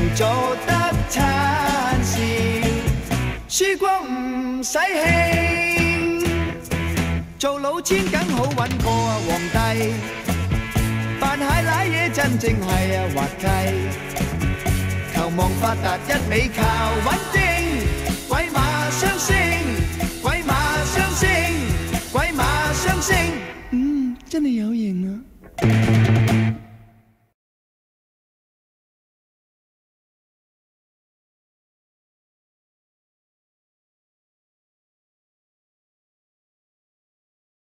做得餐笑，輸光唔使氣，做老千梗好揾個皇帝，扮蟹瀨嘢真正係滑稽，求望發達一味靠揾啫。